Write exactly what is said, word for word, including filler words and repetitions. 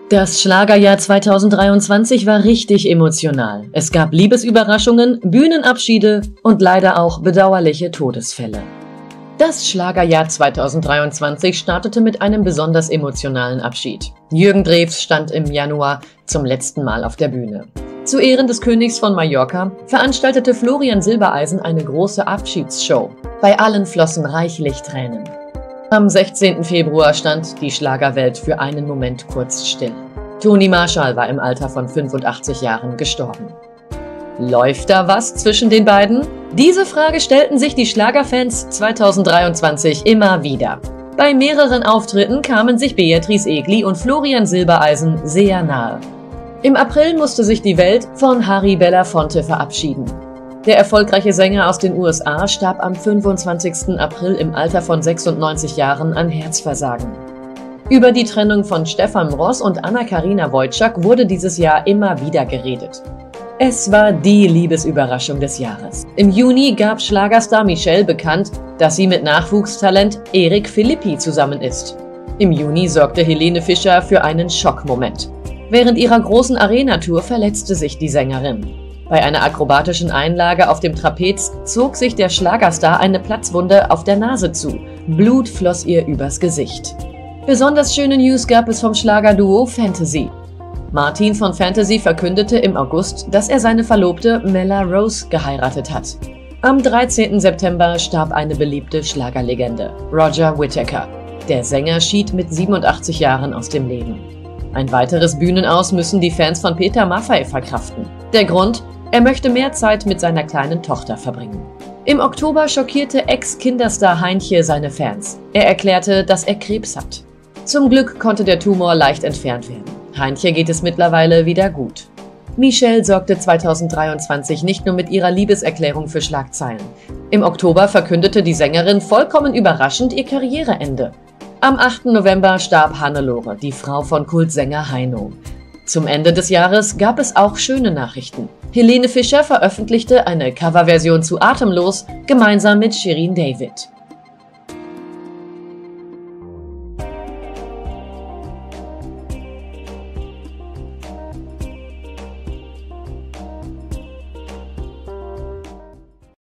Das Schlagerjahr zweitausenddreiundzwanzig war richtig emotional. Es gab Liebesüberraschungen, Bühnenabschiede und leider auch bedauerliche Todesfälle. Das Schlagerjahr zweitausenddreiundzwanzig startete mit einem besonders emotionalen Abschied. Jürgen Drews stand im Januar zum letzten Mal auf der Bühne. Zu Ehren des Königs von Mallorca veranstaltete Florian Silbereisen eine große Abschiedsshow. Bei allen flossen reichlich Tränen. Am sechzehnten Februar stand die Schlagerwelt für einen Moment kurz still. Toni Marshall war im Alter von fünfundachtzig Jahren gestorben. Läuft da was zwischen den beiden? Diese Frage stellten sich die Schlagerfans zweitausenddreiundzwanzig immer wieder. Bei mehreren Auftritten kamen sich Beatrice Egli und Florian Silbereisen sehr nahe. Im April musste sich die Welt von Harry Belafonte verabschieden. Der erfolgreiche Sänger aus den U S A starb am fünfundzwanzigsten April im Alter von sechsundneunzig Jahren an Herzversagen. Über die Trennung von Stefan Ross und Anna-Karina Wojcik wurde dieses Jahr immer wieder geredet. Es war die Liebesüberraschung des Jahres. Im Juni gab Schlagerstar Michelle bekannt, dass sie mit Nachwuchstalent Eric Philippi zusammen ist. Im Juni sorgte Helene Fischer für einen Schockmoment. Während ihrer großen Arena-Tour verletzte sich die Sängerin. Bei einer akrobatischen Einlage auf dem Trapez zog sich der Schlagerstar eine Platzwunde auf der Nase zu. Blut floss ihr übers Gesicht. Besonders schöne News gab es vom Schlagerduo Fantasy. Martin von Fantasy verkündete im August, dass er seine Verlobte Mella Rose geheiratet hat. Am dreizehnten September starb eine beliebte Schlagerlegende, Roger Whittaker. Der Sänger schied mit siebenundachtzig Jahren aus dem Leben. Ein weiteres Bühnenaus müssen die Fans von Peter Maffay verkraften. Der Grund? Er möchte mehr Zeit mit seiner kleinen Tochter verbringen. Im Oktober schockierte Ex-Kinderstar Heintje seine Fans. Er erklärte, dass er Krebs hat. Zum Glück konnte der Tumor leicht entfernt werden. Heintje geht es mittlerweile wieder gut. Michelle sorgte zweitausenddreiundzwanzig nicht nur mit ihrer Liebeserklärung für Schlagzeilen. Im Oktober verkündete die Sängerin vollkommen überraschend ihr Karriereende. Am achten November starb Hannelore, die Frau von Kultsänger Heino. Zum Ende des Jahres gab es auch schöne Nachrichten. Helene Fischer veröffentlichte eine Coverversion zu Atemlos gemeinsam mit Shirin David.